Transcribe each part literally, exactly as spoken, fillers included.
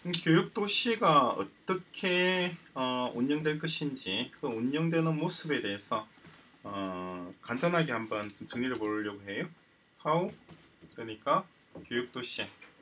교육도시가 어떻게 어, 운영될 것인지 그 운영되는 모습에 대해서 어, 간단하게 한번 좀 정리를 보려고 해요. How 그러니까 교육도시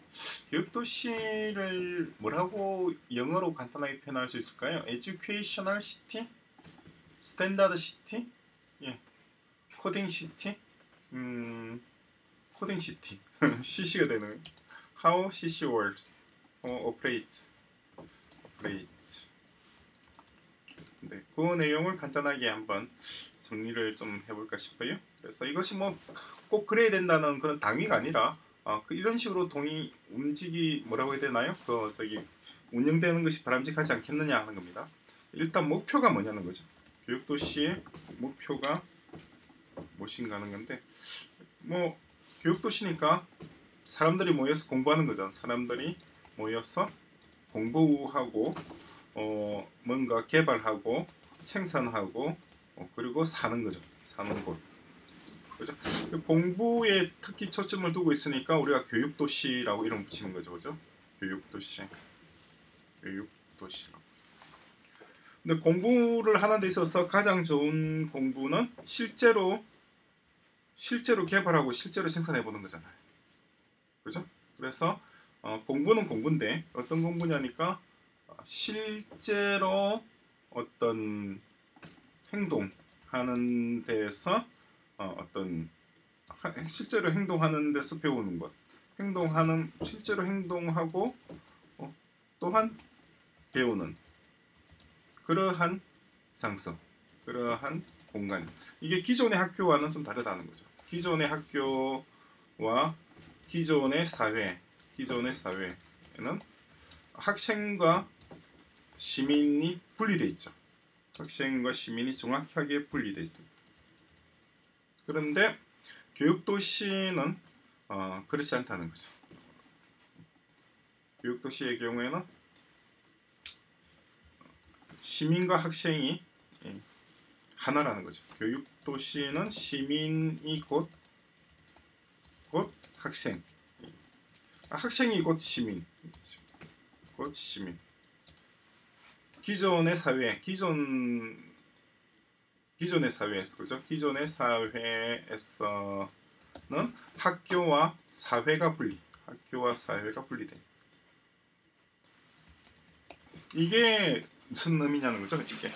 교육도시를 뭐라고 영어로 간단하게 표현할 수 있을까요? Educational City? Standard City? 예, 코딩 시티? 음, 코딩 시티 씨씨가 되는 How 씨씨 works or operates operates 네, 그 내용을 간단하게 한번 정리를 좀 해볼까 싶어요. 그래서 이것이 뭐 꼭 그래야 된다는 그런 당위가 아니라 어, 그 이런 식으로 동이 움직이 뭐라고 해야 되나요? 그 저기 운영되는 것이 바람직하지 않겠느냐 하는 겁니다. 일단 목표가 뭐냐는 거죠. 교육도시의 목표가 무엇인가 하는 건데 뭐 교육도시니까 사람들이 모여서 공부하는 거죠. 사람들이 모여서 공부하고 어, 뭔가 개발하고 생산하고 어, 그리고 사는 거죠. 사는 곳. 그죠? 공부에 특히 초점을 두고 있으니까 우리가 교육도시라고 이름 붙이는 거죠. 그죠? 교육도시. 교육도시라고. 근데 공부를 하는 데 있어서 가장 좋은 공부는 실제로 실제로 개발하고 실제로 생산해 보는 거잖아요. 그죠? 그래서 어, 공부는 공부인데 어떤 공부냐니까 어, 실제로 어떤 행동하는 데서 어, 어떤 하, 실제로 행동하는 데서 배우는 것, 행동하는 실제로 행동하고 어, 또한 배우는 그러한 장소, 그러한 공간. 이게 기존의 학교와는 좀 다르다는 거죠. 기존의 학교와 기존의 사회, 기존의 사회에는 학생과 시민이 분리되어 있죠. 학생과 시민이 정확하게 분리되어 있습니다. 그런데 교육도시는 어, 그렇지 않다는 거죠. 교육도시의 경우에는 시민과 학생이 하나라는 거죠. 교육도시는 시민이 곧, 곧 학생, 아, 학생이 곧 시민, 곧 시민. 기존의 사회, 기존 기존의 사회에서 그죠? 기존의 사회에서는 학교와 사회가 분리, 학교와 사회가 분리돼. 이게 무슨 의미냐는 거죠, 이게.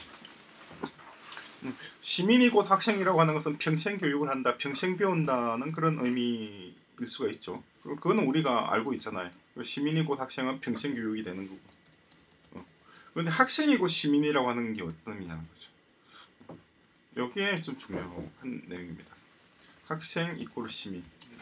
시민이 곧 학생이라고 하는 것은 평생 교육을 한다, 평생 배운다는 그런 의미일 수가 있죠. 그거는 우리가 알고 있잖아요. 시민이 곧 학생은 평생 교육이 되는 거고. 그런데 학생이 곧 시민이라고 하는 게 어떤 의미냐는 거죠. 여기에 좀 중요한 내용입니다. 학생 이꼴 시민.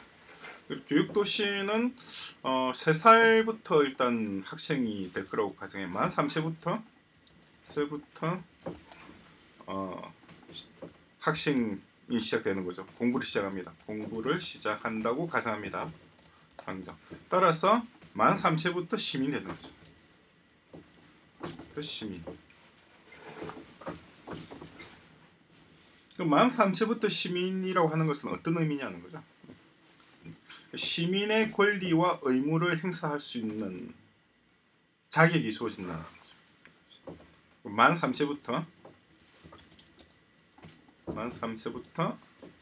교육도시는 어, 세 살부터 일단 학생이 될 거라고 가정해. 만 세 세부터 세부터 어, 학생이 시작되는 거죠. 공부를 시작합니다. 공부를 시작한다고 가정합니다. 상정. 따라서 만 세 세부터 시민이 되는 거죠. 시민. 만 세 세부터 시민이라고 하는 것은 어떤 의미냐는 거죠. 시민의 권리와 의무를 행사할 수 있는 자격이 주어진다는 거죠. 만 세 세부터 만 세 세부터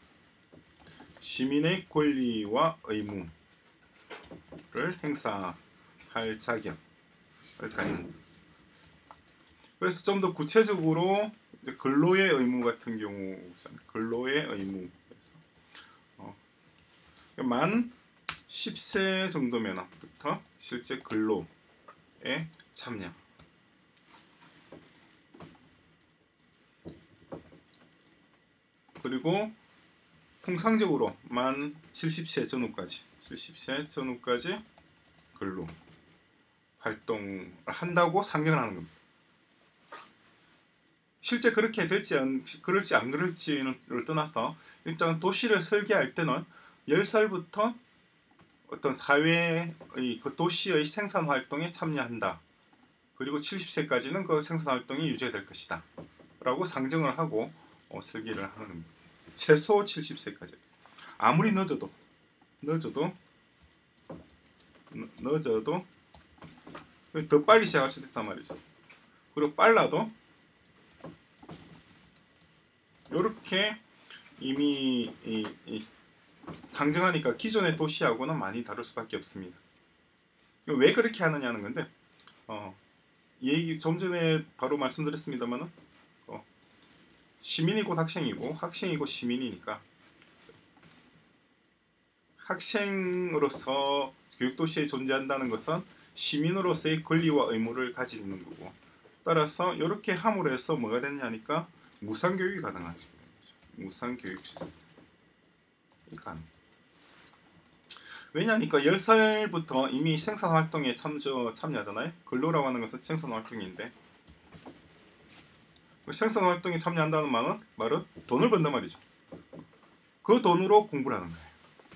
시민의 권리와 의무를 행사할 자격을 가진. 그래서 좀 더 구체적으로 이제 근로의 의무 같은 경우, 근로의 의무. 어, 만 십 세 정도면부터 실제 근로에 참여. 그리고 통상적으로 만 칠십 세 전후까지, 칠십 세 전후까지 근로 활동을 한다고 상정을 하는 겁니다. 실제 그렇게 될지 안, 그럴지 안 그럴지를 떠나서 일단 도시를 설계할 때는 열 살부터 어떤 사회의 그 도시의 생산 활동에 참여한다. 그리고 칠십 세까지는 그 생산 활동이 유지될 것이다. 라고 상정을 하고 어, 설계를 하는 겁니다. 최소 칠십 세까지. 아무리 늦어도 늦어도 늦어도 더 빨리 시작할 수도 있단 말이죠. 그리고 빨라도 이렇게 이미 이, 이 상정하니까 기존의 도시하고는 많이 다를 수밖에 없습니다. 왜 그렇게 하느냐는 건데, 어, 얘기 좀 전에 바로 말씀드렸습니다만은 어, 시민이 곧 학생이고 학생이 곧 시민이니까 학생으로서 교육도시에 존재한다는 것은 시민으로서의 권리와 의무를 가지는 거고, 따라서 이렇게 함으로 해서 뭐가 되냐니까 무상교육이 가능하죠. 무상교육 시스템. 가능. 왜냐니까 열 살부터 이미 생산활동에 참조, 참여하잖아요. 근로라고 하는 것은 생산활동인데, 생산활동에 참여한다는 말은, 말은 돈을 번단 말이죠. 그 돈으로 공부를 하는 거예요.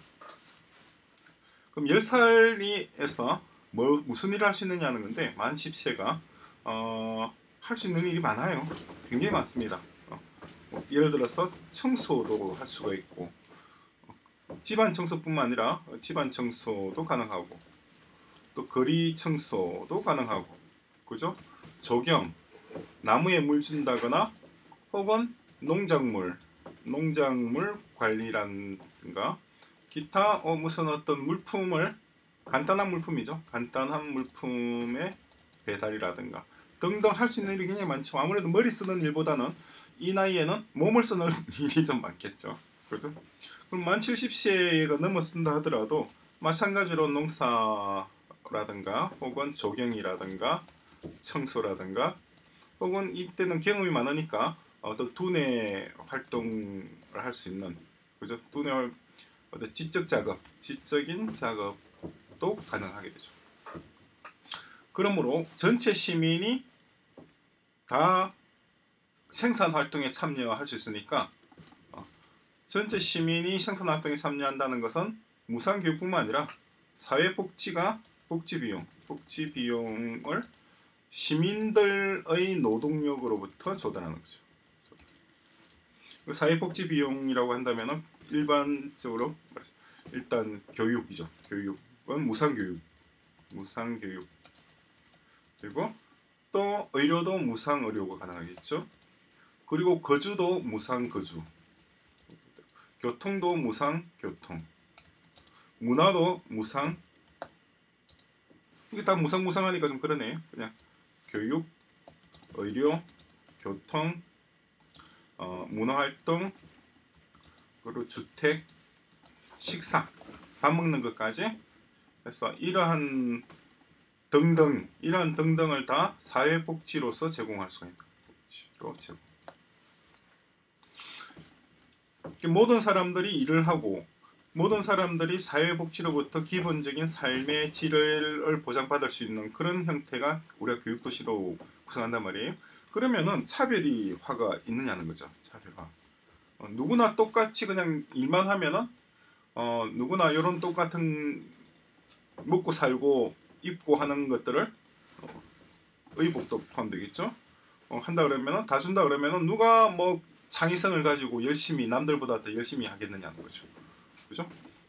그럼 열 살이에서 뭐, 무슨 일을 할 수 있느냐는 건데, 만 십 세가 어, 할 수 있는 일이 많아요. 굉장히 많습니다. 어, 뭐 예를 들어서 청소도 할 수가 있고, 집안 청소뿐만 아니라 집안 청소도 가능하고, 또 거리 청소도 가능하고, 그죠? 조경, 나무에 물 준다거나 혹은 농작물, 농작물 관리라든가 기타 어, 무슨 어떤 물품을, 간단한 물품이죠. 간단한 물품의 배달이라든가 등등 할 수 있는 일이 굉장히 많죠. 아무래도 머리 쓰는 일보다는 이 나이에는 몸을 쓰는 일이 좀 많겠죠. 그죠? 그럼 만 칠십 세가 넘어선다 하더라도 마찬가지로 농사라든가 혹은 조경이라든가 청소라든가 혹은 이때는 경험이 많으니까 어떤 두뇌 활동을 할 수 있는, 그죠? 두뇌 어떤 지적 작업, 지적인 작업도 가능하게 되죠. 그러므로 전체 시민이 다 생산 활동에 참여할 수 있으니까, 전체 시민이 생산 활동에 참여한다는 것은 무상 교육뿐만 아니라 사회복지가 복지 비용, 복지 비용을 시민들의 노동력으로부터 조달하는 거죠. 사회복지 비용이라고 한다면은 일반적으로 일단 교육이죠. 교육은 무상교육, 무상교육. 그리고 또 의료도 무상의료가 가능하겠죠. 그리고 거주도 무상거주, 교통도 무상교통, 문화도 무상. 이게 다 무상무상하니까 좀 그러네요. 그냥 교육, 의료, 교통, 어, 문화활동, 그리고 주택, 식사, 밥 먹는 것까지 해서 이러한 등등, 이러한 등등을 다 사회복지로서 제공할 수가 있는 복지로 제공. 모든 사람들이 일을 하고 모든 사람들이 사회복지로부터 기본적인 삶의 질을 보장받을 수 있는 그런 형태가 우리가 교육도시로 구성한단 말이에요. 그러면은 차별화가 있느냐는 거죠. 차별화. 어, 누구나 똑같이 그냥 일만 하면은 어, 누구나 이런 똑같은 먹고 살고 입고 하는 것들을 어, 의복도 포함되겠죠. 어, 한다 그러면은 다 준다 그러면은 누가 뭐 창의성을 가지고 열심히 남들보다 더 열심히 하겠느냐는 거죠. 그죠?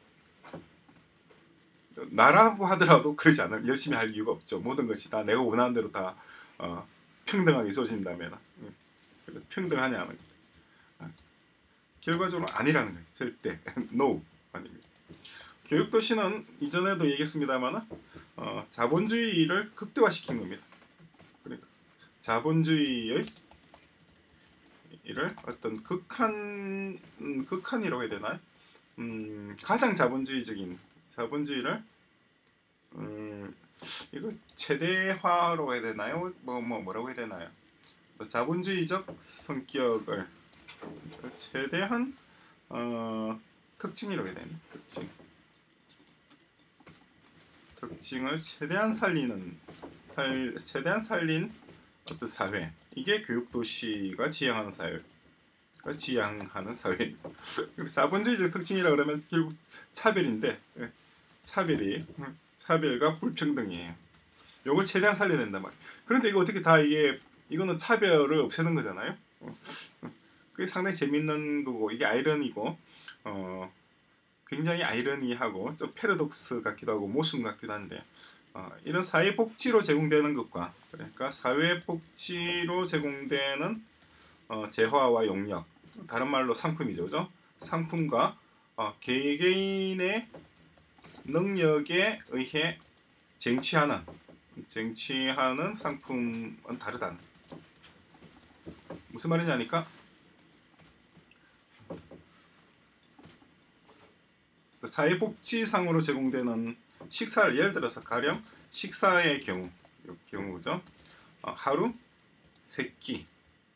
나라고 하더라도 그러지 않아요. 열심히 할 이유가 없죠. 모든 것이 다 내가 원하는 대로 다 어, 평등하게 쏘진다면 평등하냐 하는 어, 결과적으로 아니라는 거예요. 절대 no 아닙니다. 교육도시는 이전에도 얘기했습니다만 어, 자본주의를 극대화시킨 겁니다. 그러니까 자본주의의 이를 어떤 극한 음, 극한이라고 해야 되나요? 음, 가장 자본주의적인 자본주의를 음, 이거 최대화로 해야 되나요? 뭐, 뭐 뭐라고 해야 되나요? 자본주의적 성격을 최대한 어, 특징이라고 해야 되나? 특징 특징을 최대한 살리는 살 최대한 살린 어떤 사회, 이게 교육도시가 지향하는 사회. 지향하는 사회입니다. 자본주의적 특징이라 그러면 결국 차별인데, 차별이 차별과 불평등이에요. 이걸 최대한 살려야 된단 말이에요. 그런데 이거 어떻게 다 이게 이거는 차별을 없애는 거잖아요. 그게 상당히 재밌는 거고, 이게 아이러니고 어, 굉장히 아이러니하고 좀 패러독스 같기도 하고 모순 같기도 한데, 어, 이런 사회복지로 제공되는 것과 그러니까 사회복지로 제공되는 어, 재화와 용역, 다른 말로 상품이죠, 그죠? 상품과 어, 개개인의 능력에 의해 쟁취하는 쟁취하는 상품은 다르다는. 무슨 말이냐니까 사회복지상으로 제공되는 식사를 예를 들어서 가령 식사의 경우 경우죠. 어, 하루 세 끼를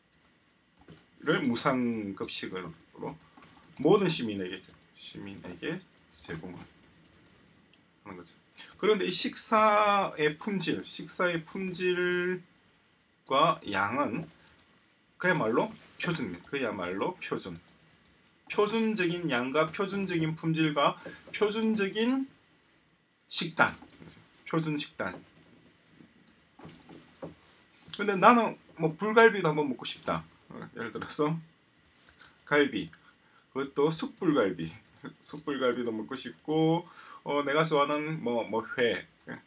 무상급식으로 모든 시민에게 시민에게 제공하는 거죠. 그런데 이 식사의 품질, 식사의 품질과 양은 그야말로 표준입니다. 그야말로 표준. 표준적인 양과 표준적인 품질과 표준적인 식단. 표준 식단. 근데 나는 뭐 불갈비도 한번 먹고 싶다. 어, 예를 들어서 갈비. 그것도 숯불갈비. 숯불갈비도 먹고 싶고 어, 내가 좋아하는 뭐 뭐 회.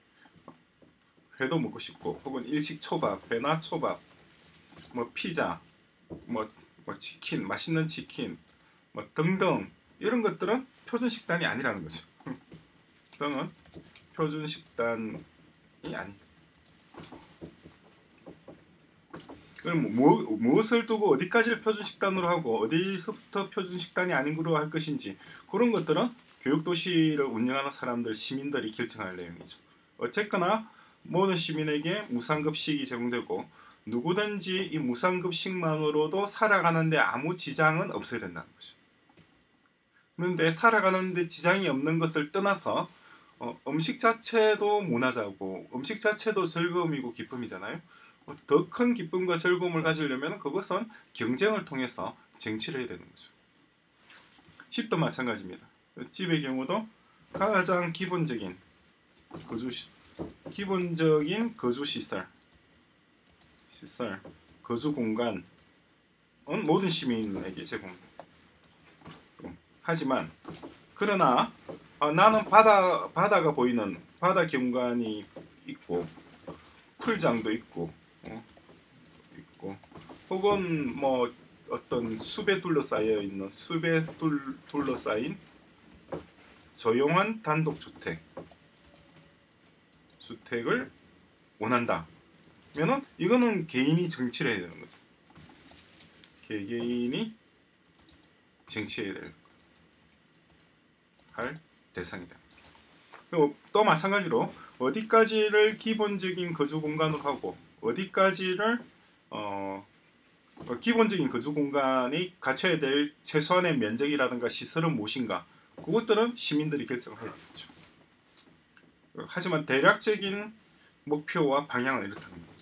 회도 먹고 싶고 혹은 일식 초밥, 회나 초밥, 뭐 피자, 뭐, 뭐 치킨, 맛있는 치킨, 뭐 등등 이런 것들은 표준 식단이 아니라는 거죠. 등은 표준 식단이 아니. 그럼 뭐, 무엇을 두고 어디까지를 표준 식단으로 하고 어디서부터 표준 식단이 아닌 거로 할 것인지 그런 것들은 교육도시를 운영하는 사람들, 시민들이 결정할 내용이죠. 어쨌거나 모든 시민에게 무상급식이 제공되고 누구든지 이 무상급식만으로도 살아가는데 아무 지장은 없어야 된다는 거죠. 그런데 살아가는데 지장이 없는 것을 떠나서 어, 음식 자체도 문화자고 음식 자체도 즐거움이고 기쁨이잖아요. 어, 더 큰 기쁨과 즐거움을 가지려면 그것은 경쟁을 통해서 쟁취를 해야 되는 거죠. 집도 마찬가지입니다. 집의 경우도 가장 기본적인 거주 기본적인 거주 시설 시설, 거주 공간은 모든 시민에게 제공됩니다. 하지만 그러나 어, 나는 바다 바다가 보이는 바다 경관이 있고 풀장도 있고 어, 있고 혹은 뭐 어떤 숲에 둘러싸여 있는 숲에 둘, 둘러싸인 조용한 단독 주택 주택을 원한다. 면은 이거는 개인이 정치를 해야 되는 거죠. 개개인이 정치해야 할 대상이다. 그리고 또 마찬가지로 어디까지를 기본적인 거주 공간으로 하고 어디까지를 어, 기본적인 거주 공간이 갖춰야 될 최소한의 면적이라든가 시설은 무엇인가 그것들은 시민들이 결정을 해야 되겠죠. 하지만 대략적인 목표와 방향은 이렇다는 거죠.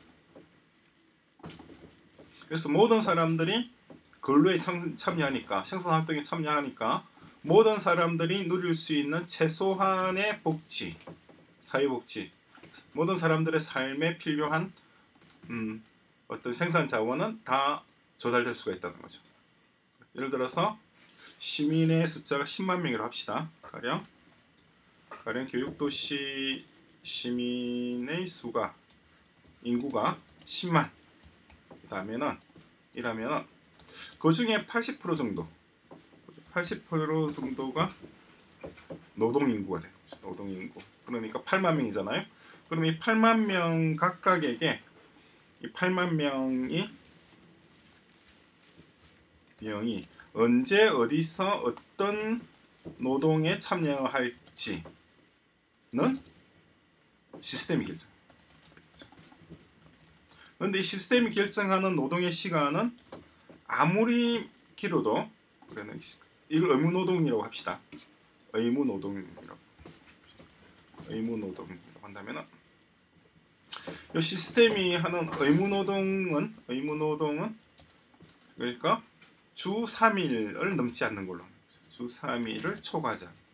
그래서 모든 사람들이 근로에 참여하니까 생산활동에 참여하니까 모든 사람들이 누릴 수 있는 최소한의 복지, 사회복지, 모든 사람들의 삶에 필요한 음, 어떤 생산 자원은 다 조달될 수가 있다는 거죠. 예를 들어서 시민의 숫자가 십만 명이라고 합시다. 가령 가령 교육도시 시민의 수가 인구가 십만 그 다음에는 이라면은 그 중에 팔십 퍼센트 정도 팔십 퍼센트 정도가 노동인구가 되는 거죠. 노동인구 그러니까 팔만 명이잖아요. 그럼 이 팔만 명 각각에게 이 팔만 명이 명이 언제 어디서 어떤 노동에 참여할지는 시스템이 결정. 그런데 이 시스템이 결정하는 노동의 시간은 아무리 길어도 그러는 이걸 의무노동이라고 합시다. 의무노동이라고 의무노동이라고 한다면은 이 시스템이 하는 의무노동은 의무노동은 그러니까 주 삼 일을 넘지 않는 걸로 주 삼 일을 초과하지 않는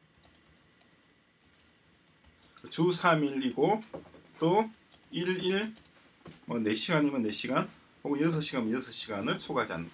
주 삼 일이고 또 일 일 뭐 네 시간이면 네 시간 혹은 여섯 시간이면 여섯 시간을 초과하지 않는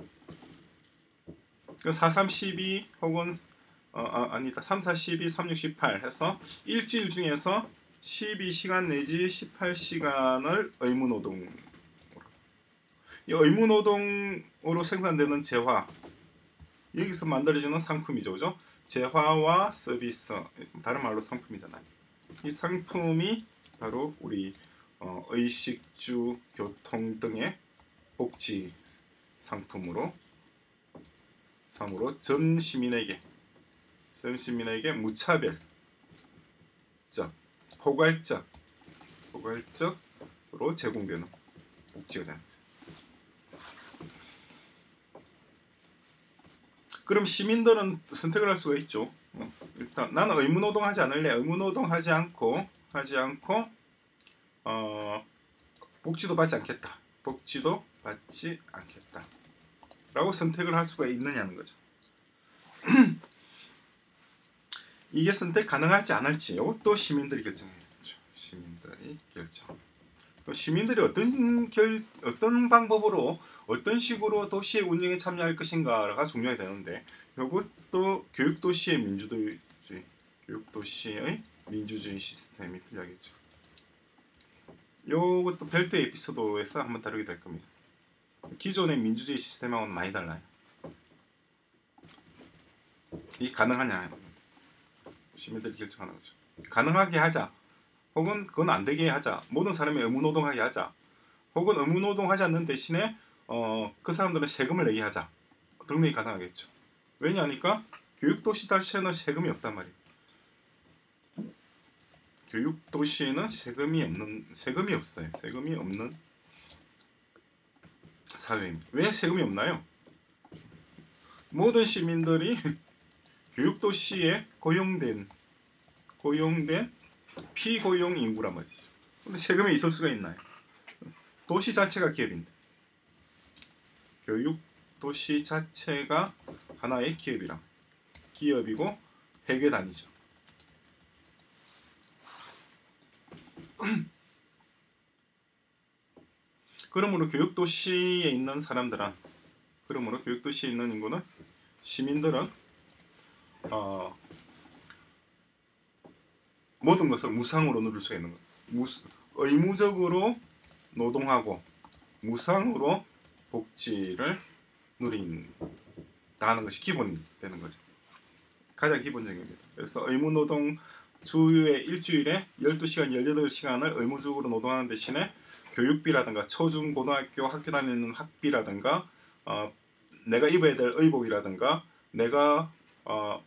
그 사, 삼, 십이 혹은 어, 아, 아니다 삼, 사, 십이, 삼, 육, 십팔 해서 일주일 중에서 십이 시간 내지 십팔 시간을 의무노동, 이 의무노동으로 생산되는 재화, 여기서 만들어지는 상품이죠, 그죠? 재화와 서비스, 다른 말로 상품이잖아요. 이 상품이 바로 우리 어, 의식주, 교통 등의 복지 상품으로 상으로 전 시민에게 전 시민에게 무차별적, 포괄적, 포괄적으로 제공되는 복지가 됩니다. 그럼 시민들은 선택을 할 수가 있죠. 일단 나는 의무노동 하지 않을래. 의무노동 하지 않고 하지 않고 어, 복지도 받지 않겠다. 복지도 받지 않겠다. 라고 선택을 할 수가 있느냐는 거죠. 이게 선택 가능할지 안 할지 이것도 시민들이 결정해야죠. 시민들이 결정. 시민들이 어떤 결 어떤 방법으로 어떤 식으로 도시의 운영에 참여할 것인가가 중요해야 되는데 이것도 교육도시의 민주주의, 교육도시의 민주주의 시스템이 필요하겠죠. 이것도 별도의 에피소드에서 한번 다루게 될 겁니다. 기존의 민주주의 시스템하고는 많이 달라요. 이게 가능하냐? 시민들이 결정하는 거죠. 가능하게 하자. 혹은 그건 안 되게 하자. 모든 사람이 의무노동하게 하자. 혹은 의무노동하지 않는 대신에 어, 그 사람들은 세금을 내게 하자. 등등이 가능하겠죠. 왜냐하니까 교육도시 자체는 세금이 없단 말이에요. 교육도시에는 세금이 없는 세금이 없어요. 세금이 없는 사회입니다. 왜 세금이 없나요? 모든 시민들이 교육도시에 고용된 고용된 피고용 인구란 말이죠. 근데 세금이 있을 수가 있나요? 도시 자체가 기업인데. 교육 도시 자체가 하나의 기업이랑 기업이고 회계 단위죠. 그러므로 교육 도시에 있는 사람들은 그러므로 교육 도시에 있는 인구는 시민들은 어, 모든 것을 무상으로 누릴 수 있는 거예요. 무스, 의무적으로 노동하고 무상으로 복지를 누린다는 것이 기본이 되는 거죠. 가장 기본적인 겁니다. 그래서 의무노동 주에 일주일에 열두 시간, 열여덟 시간을 의무적으로 노동하는 대신에 교육비라든가 초중 고등학교 학교 다니는 학비라든가 어, 내가 입어야 될 의복이라든가 내가 어,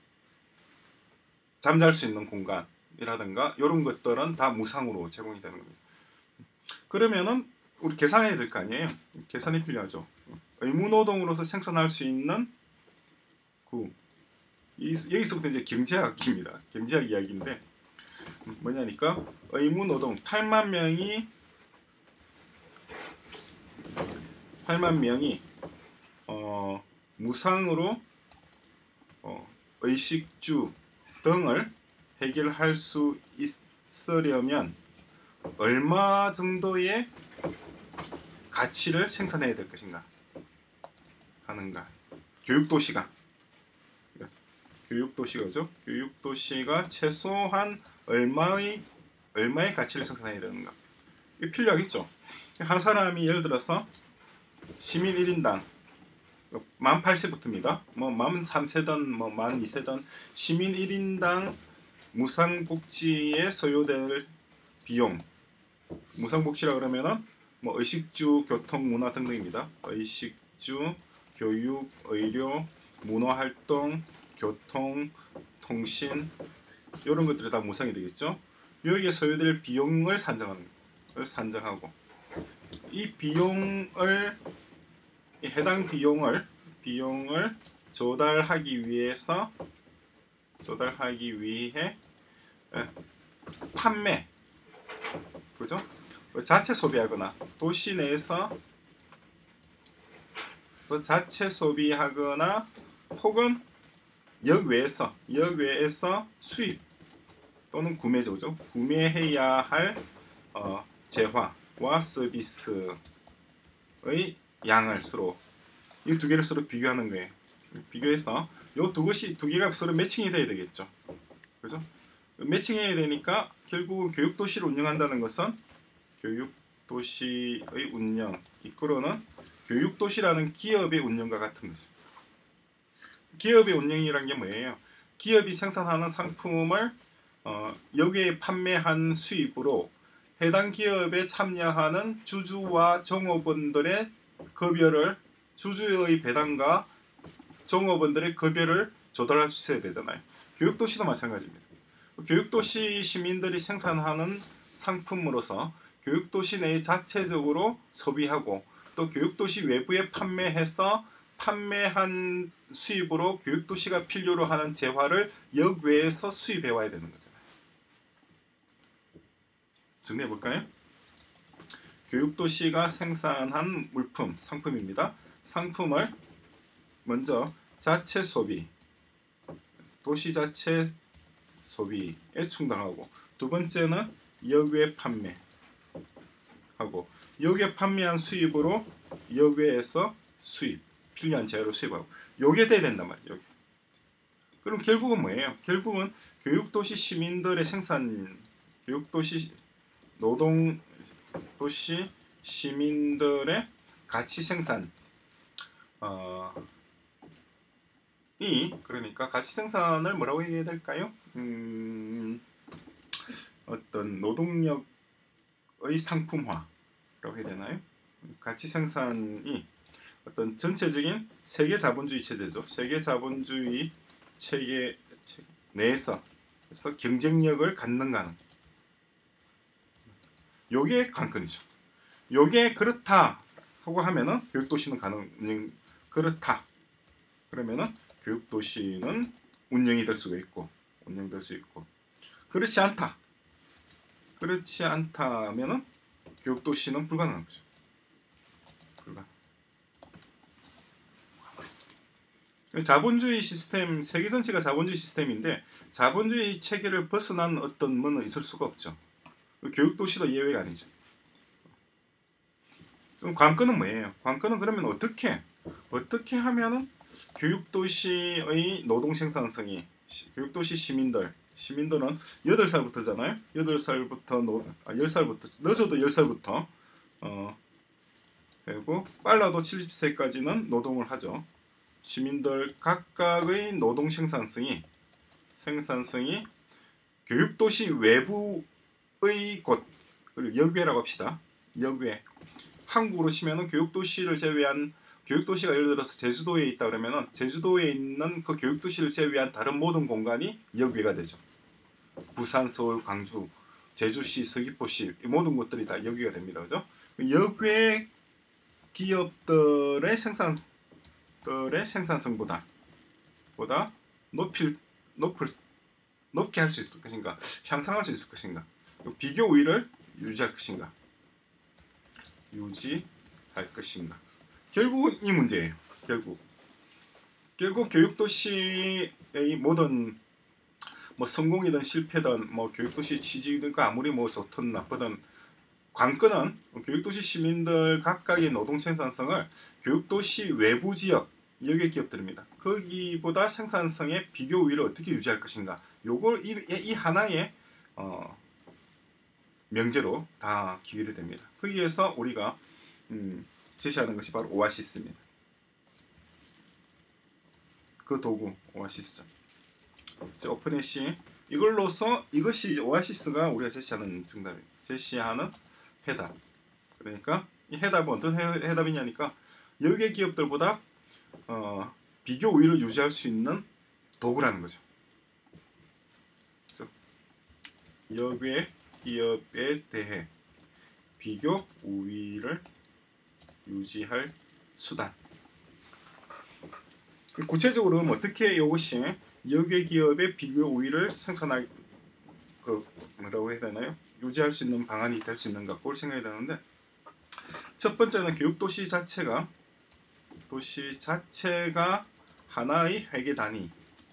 잠잘 수 있는 공간이라든가 이런 것들은 다 무상으로 제공이 되는 겁니다. 그러면은 우리 계산해야 될 거 아니에요. 계산이 필요하죠. 의무노동으로서 생산할 수 있는 그 여기서부터 이제 경제학입니다. 경제학 이야기인데 뭐냐니까 의무노동 팔만 명이 팔만 명이 어, 무상으로 어, 의식주 등을 해결할 수 있으려면 얼마 정도의 가치를 생산해야 될 것인가 하는가. 교육도시가 교육도시가죠. 교육도시가 최소한 얼마의 얼마의 가치를 생산해야 되는가. 이게 필요하겠죠. 한 사람이 예를 들어서 시민 일 인당 만 팔 세부터입니다. 뭐 만 삼 세든 뭐 만 이 세든 시민 일 인당 무상복지에 소요될 비용, 무상복지라 그러면은 뭐 의식주, 교통, 문화 등등입니다. 의식주, 교육, 의료, 문화활동, 교통, 통신 이런 것들이 다 무상이 되겠죠. 여기에 소요될 비용을 산정하는 걸 산정하고 이 비용을 이 해당 비용을 비용을 조달하기 위해서 조달하기 위해 에, 판매 그죠? 자체 소비하거나 도시 내에서 자체 소비하거나 혹은 역외에서 역외에서 수입 또는 구매죠, 그죠? 구매해야 할 어, 재화와 서비스의 양을 서로 이 두 개를 서로 비교하는 거예요. 비교해서 이 두 것이 두 개가 서로 매칭이 돼야 되겠죠, 그죠? 매칭해야 되니까 결국은 교육도시를 운영한다는 것은 교육도시의 운영, 이끌어는 교육도시라는 기업의 운영과 같은 거죠. 기업의 운영이란 게 뭐예요? 기업이 생산하는 상품을 어, 여기에 판매한 수입으로 해당 기업에 참여하는 주주와 종업원들의 급여를 주주의 배당과 종업원들의 급여를 조달할 수 있어야 되잖아요. 교육도시도 마찬가지입니다. 교육도시 시민들이 생산하는 상품으로서 교육도시 내에 자체적으로 소비하고 또 교육도시 외부에 판매해서 판매한 수입으로 교육도시가 필요로 하는 재화를 역외에서 수입해 와야 되는 거잖아요. 정리해 볼까요? 교육도시가 생산한 물품, 상품입니다. 상품을 먼저 자체 소비, 도시 자체 소비에 충당하고, 두 번째는 역외 판매하고, 역외 판매한 수입으로 역외에서 수입, 필요한 재료를 수입하고, 요게 돼야 된단 말이에요. 요게. 그럼 결국은 뭐예요? 결국은 교육도시 시민들의 생산, 교육도시 노동도시 시민들의 가치 생산, 어, 이 그러니까 가치 생산을 뭐라고 얘기해야 될까요? 음, 어떤 노동력의 상품화라고 해야 되나요? 가치 생산이 어떤 전체적인 세계 자본주의 체제죠. 세계 자본주의 체계 내에서 그래서 경쟁력을 갖는가 하는, 요게 관건이죠. 요게 그렇다 하고 하면은 교육도시는 가능, 그렇다 그러면은 교육도시는 운영이 될 수가 있고, 운영될 수 있고, 그렇지 않다, 그렇지 않다면은 교육도시는 불가능한 거죠. 불가. 자본주의 시스템, 세계 전체가 자본주의 시스템인데 자본주의 체계를 벗어난 어떤 뭐는 있을 수가 없죠. 교육도시도 예외가 아니죠. 그럼 관건은 뭐예요? 관건은 그러면 어떻게 어떻게 하면은 교육도시의 노동 생산성이, 교육도시 시민들, 시민들은 여덟 살부터잖아요. 여덟 살부터 노, 아, 열 살부터, 늦어도 열 살부터 어, 그리고 빨라도 칠십 세까지는 노동을 하죠. 시민들 각각의 노동 생산성이 생산성이 교육도시 외부의 곳, 그리고 역외라고 합시다. 역외. 한국으로 치면은 교육도시를 제외한, 교육도시가 예를 들어서 제주도에 있다 그러면은 제주도에 있는 그 교육도시를 제외한 다른 모든 공간이 역외가 되죠. 부산, 서울, 광주, 제주시, 서귀포시 모든 곳들이 다 역외가 됩니다. 그죠? 역외 기업들의 생산들의 생산성보다 보다 높일 높을 높게 할 수 있을 것인가, 향상할 수 있을 것인가, 비교 우위를 유지할 것인가, 유지할 것인가. 결국은 이 문제예요. 결국 결국 교육도시의 모든 뭐 성공이든 실패든 뭐 교육도시 취지가 아무리 뭐 좋든 나쁘든 관건은 교육도시 시민들 각각의 노동 생산성을 교육도시 외부 지역 여객 기업들입니다. 거기보다 생산성의 비교 우위를 어떻게 유지할 것인가. 요걸 이, 이 하나의 어, 명제로 다 기울이 됩니다. 거기에서 우리가 음, 제시하는 것이 바로 오아시스입니다. 그 도구 오아시스. 오픈해시 이걸로서 이것이 오아시스가 우리가 제시하는 정답이 제시하는 해답. 그러니까 이 해답은 어떤 해, 해답이냐니까 여객 기업들보다 어, 비교 우위를 유지할 수 있는 도구라는 거죠. 그래서 여객 기업에 대해 비교 우위를 유지할 수단. 구체적으로는 어떻게 이것이 여객 기업의 비교 우위를 생산할 그 뭐라고 해야 되나요? 유지할 수 있는 방안이 될 수 있는가 그걸 생각해야 되는데, 첫 번째는 교육도시 자체가 도시 자체가 하나의 회계 단위인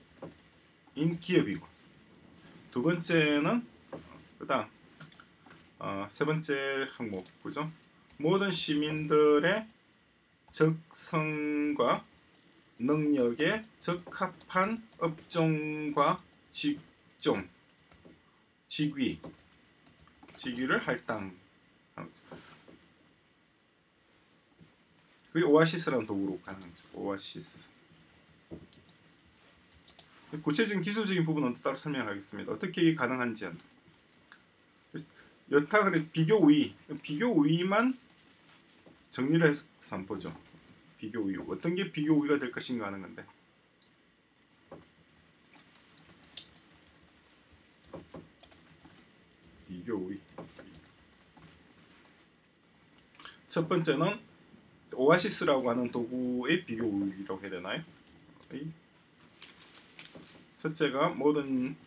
기업이고, 두 번째는 그다음 어, 세 번째 항목 보죠. 모든 시민들의 적성과 능력에 적합한 업종과 직종 직위, 직위를 할당하는 거죠. 그게 오아시스라는 도구로 가능한 거죠. 오아시스. 구체적인 기술적인 부분은 따로 설명하겠습니다. 어떻게 이게 가능한지는. 여타 그래 비교 우위, 비교 우위만 정리를 해서 한번 보죠. 비교 우위, 어떤 게 비교 우위가 될 것인가 하는 건데. 비교 우위. 첫 번째는 오아시스라고 하는 도구의 비교 우위라고 해야 되나요? 첫째가 모든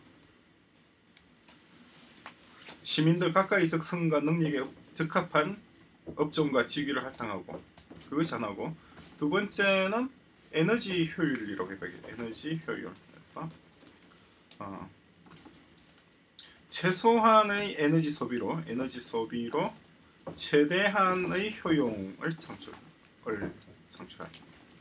시민들 가까이 적성과 능력에 적합한 업종과 직위를 할당하고, 그것이 하나고, 두 번째는 에너지 효율이라고 해봐야겠다. 에너지 효율. 그래서 어, 최소한의 에너지 소비로 에너지 소비로 최대한의 효용을 창출을 창출하는.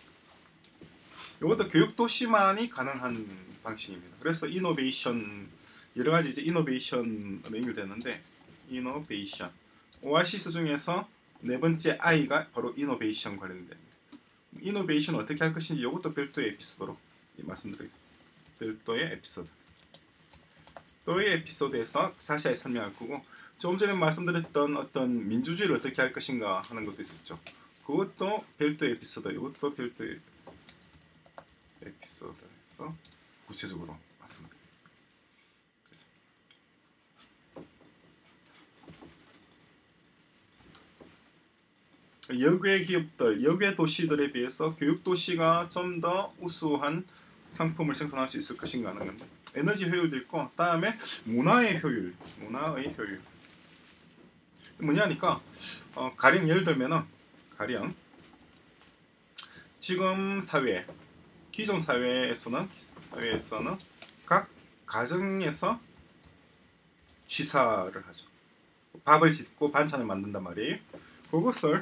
이것도 교육 도시만이 가능한 방식입니다. 그래서 이노베이션, 여러 가지 이제 이노베이션으로 연결되는데, 이노베이션 오아시스 중에서 네 번째 I가 바로 이노베이션 관련됩니다. 이노베이션 어떻게 할 것인지 이것도 별도의 에피소드로 말씀드리겠습니다. 별도의 에피소드. 또의 에피소드에서 자세히 설명할 거고, 조금 전에 말씀드렸던 어떤 민주주의를 어떻게 할 것인가 하는 것도 있었죠. 그것도 별도의 에피소드, 이것도 별도의 에피소드에서 구체적으로 말씀드립니다. 여괴 기업들, 여괴 도시들에 비해서 교육 도시가 좀 더 우수한 상품을 생산할 수 있을 것인가 하는 건데, 에너지 효율도 있고, 다음에 문화의 효율, 문화의 효율. 뭐냐니까 어, 가령 예를 들면은 가령 지금 사회, 기존 사회에서는 사회에서는 각 가정에서 취사를 하죠. 밥을 짓고 반찬을 만든단 말이에요. 그것을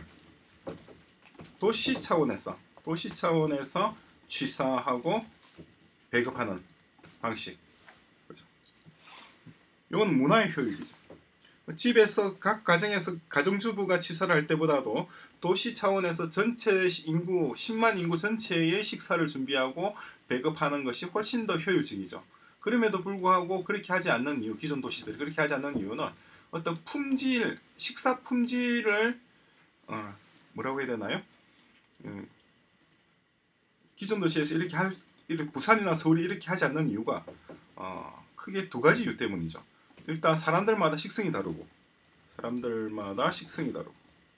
도시 차원에서 도시 차원에서 취사하고 배급하는 방식. 그렇죠. 이건 문화의 효율이죠. 집에서 각 가정에서 가정주부가 취사를 할 때보다도 도시 차원에서 전체 인구 십만 인구 전체의 식사를 준비하고 배급하는 것이 훨씬 더 효율적이죠. 그럼에도 불구하고 그렇게 하지 않는 이유, 기존 도시들이 그렇게 하지 않는 이유는 어떤 품질, 식사 품질을 어, 뭐라고 해야 되나요? 음, 기존 도시에서 이렇게 할, 이렇게 부산이나 서울이 이렇게 하지 않는 이유가 어, 크게 두 가지 이유 때문이죠. 일단 사람들마다 식성이 다르고, 사람들마다 식성이 다르고,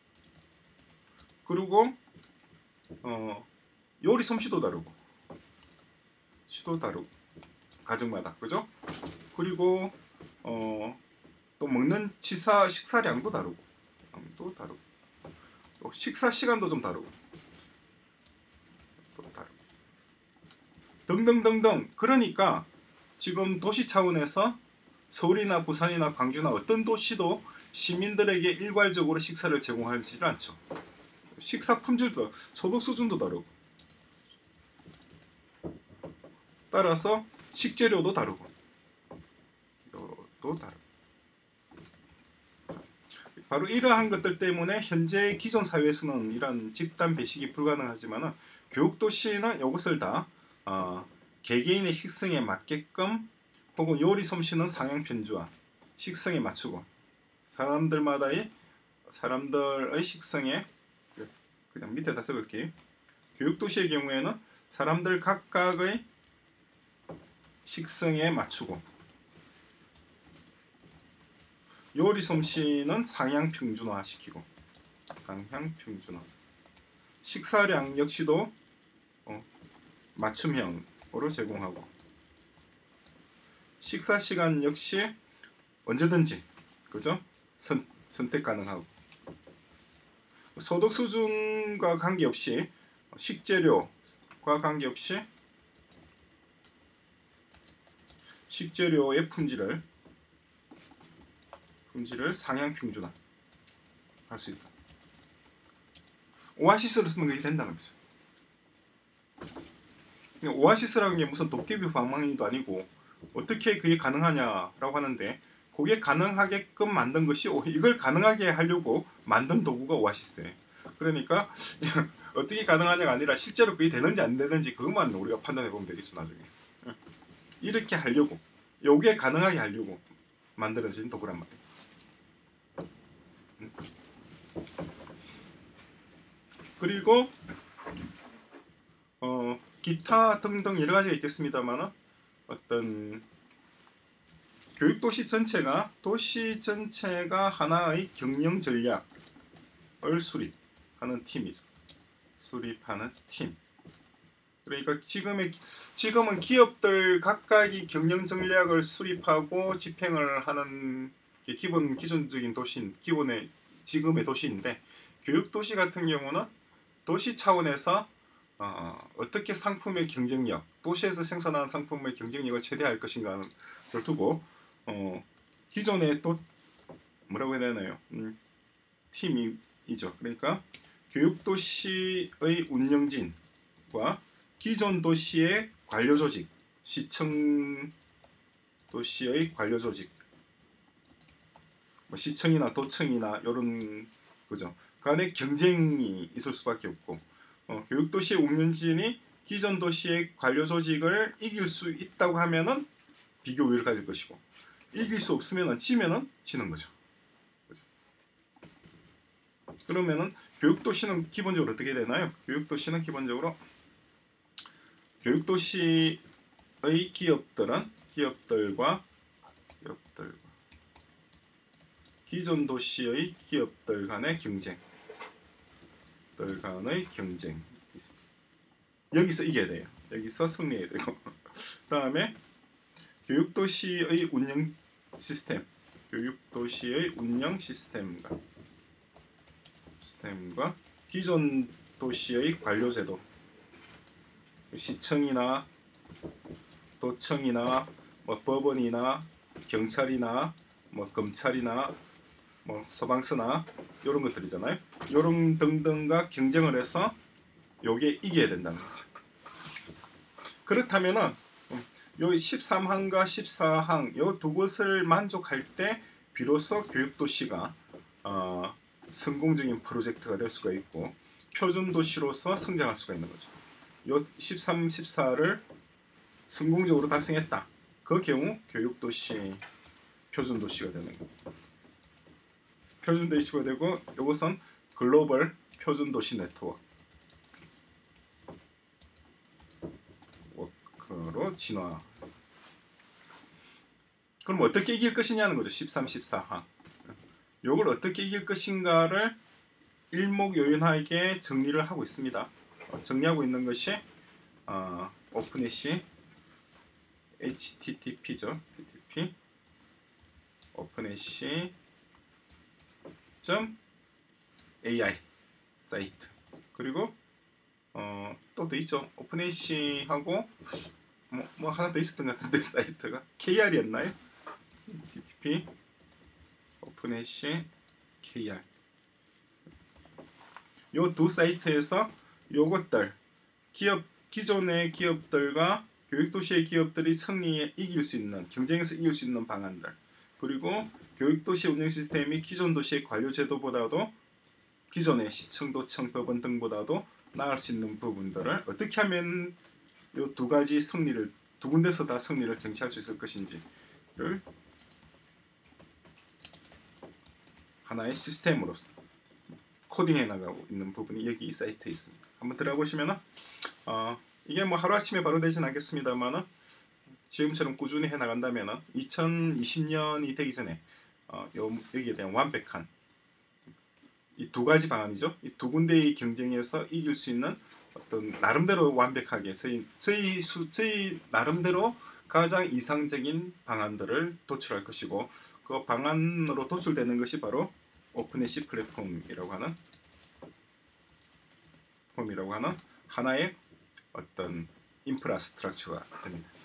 그리고 어, 요리 솜씨도 다르고, 시도 다르고, 가정마다, 그죠? 그리고 어, 또 먹는 치사 식사량도 다르고, 또 다르고, 또 식사 시간도 좀 다르고, 또 다르고, 등등등등. 그러니까 지금 도시 차원에서 서울이나 부산이나 광주나 어떤 도시도 시민들에게 일괄적으로 식사를 제공하지 않죠. 식사 품질도, 소득 수준도 다르고, 따라서 식재료도 다르고, 또 다르고. 바로 이러한 것들 때문에 현재 기존 사회에서는 이런 집단 배식이 불가능하지만, 교육도시는 이것을 다 어, 개개인의 식성에 맞게끔, 혹은 요리 솜씨는 상향 편주화, 식성에 맞추고, 사람들마다의 사람들의 식성에, 그냥 밑에다 적을게요. 교육도시의 경우에는 사람들 각각의 식성에 맞추고, 요리 솜씨는 상향 평준화 시키고, 상향 평준화. 식사량 역시도 어, 맞춤형으로 제공하고, 식사 시간 역시 언제든지, 그죠? 선, 선택 가능하고, 소득 수준과 관계없이, 식재료과 관계없이 식재료의 품질을 품질을 상향 평준화 할 수 있다. 오아시스를 쓰면 그게 된다는 거죠. 오아시스라는 게 무슨 도깨비 방망이도 아니고 어떻게 그게 가능하냐라고 하는데, 그게 가능하게끔 만든 것이 이걸 가능하게 하려고 만든 도구가 오아시스예요. 그러니까 어떻게 가능하냐가 아니라 실제로 그게 되는지 안 되는지 그것만 우리가 판단해 보면 되겠죠 나중에. 이렇게 하려고 요게 가능하게 하려고 만들어진 도구란 말이에요. 그리고 어, 기타 등등 여러 가지가 있겠습니다만 어떤 교육도시 전체가 도시 전체가 하나의 경영 전략을 수립하는 팀이죠. 수립하는 팀. 그러니까 지금의 지금은 기업들 각각이 경영 전략을 수립하고 집행을 하는 게 기본 기존적인 도시 기본의 지금의 도시인데 교육 도시 같은 경우는 도시 차원에서 어, 어떻게 상품의 경쟁력, 도시에서 생산하는 상품의 경쟁력을 최대화할 것인가를 두고 어, 기존의 또 뭐라고 해야 되나요? 음, 팀이죠. 그러니까 교육 도시의 운영진과 기존 도시의 관료 조직, 시청 도시의 관료 조직, 뭐 시청이나 도청이나 이런 그죠. 간의 경쟁이 있을 수밖에 없고, 어, 교육 도시의 운영진이 기존 도시의 관료 조직을 이길 수 있다고 하면은 비교 우위를 가질 것이고, 이길 수 없으면은 지면은 지는 거죠. 그죠? 그러면은 교육 도시는 기본적으로 어떻게 되나요? 교육 도시는 기본적으로 교육도시의 기업들은 기업들과 기업들과 기존 도시의 기업들 간의 경쟁, 들 간의 경쟁. 여기서 이겨야 돼요. 여기서 승리해야 되고. 다음에 교육도시의 운영 시스템, 교육도시의 운영 시스템과 시스템과 기존 도시의 관료제도. 시청이나 도청이나 뭐 법원이나 경찰이나 뭐 검찰이나 뭐 소방서나 이런 것들이잖아요. 이런 등등과 경쟁을 해서 요게 이겨야 된다는 거죠. 그렇다면은 요 십삼 항과 십사 항 요 두 것을 만족할 때 비로소 교육도시가 어, 성공적인 프로젝트가 될 수가 있고 표준도시로서 성장할 수가 있는 거죠. 요 십삼, 십사를 성공적으로 달성했다. 그 경우 교육도시 표준도시가 되는 거. 표준도시가 되고 이것은 글로벌 표준도시 네트워크로 진화. 그럼 어떻게 이길 것이냐는 거죠. 십삼, 십사 항. 요걸 어떻게 이길 것인가를 일목요연하게 정리를 하고 있습니다. 정리하고 있는 것이 어, 오픈애쉬 에이치티티피죠. 티티피 오픈애쉬 점 에이아이 사이트. 그리고 어, 또 더 있죠. 오픈애쉬하고 뭐, 뭐 하나 더 있었던 것 같은데 사이트가 케이알이었나요? 티티피 오픈애쉬 케이알. 요 두 사이트에서 요것들 기업 기존의 기업들과 교육도시의 기업들이 승리에 이길 수 있는 경쟁에서 이길 수 있는 방안들, 그리고 교육도시 운영 시스템이 기존 도시의 관료제도보다도 기존의 시청도청 법원 등보다도 나을 수 있는 부분들을 어떻게 하면 이 두 가지 승리를 두 군데서 다 승리를 쟁취할 수 있을 것인지를 하나의 시스템으로서 코딩해 나가고 있는 부분이 여기 이 사이트에 있습니다. 한번 들어가 보시면은 어, 이게 뭐 하루아침에 바로 되진 않겠습니다만은 지금처럼 꾸준히 해 나간다면은 이천이십 년이 되기 전에 어, 요, 여기에 대한 완벽한 이 두 가지 방안이죠. 이 두 군데의 경쟁에서 이길 수 있는 어떤 나름대로 완벽하게 저희 저희 수 저희 나름대로 가장 이상적인 방안들을 도출할 것이고, 그 방안으로 도출되는 것이 바로 오픈애쉬 플랫폼이라고 하는 폼이라고 하는 하나의 어떤 인프라스트럭처가 됩니다.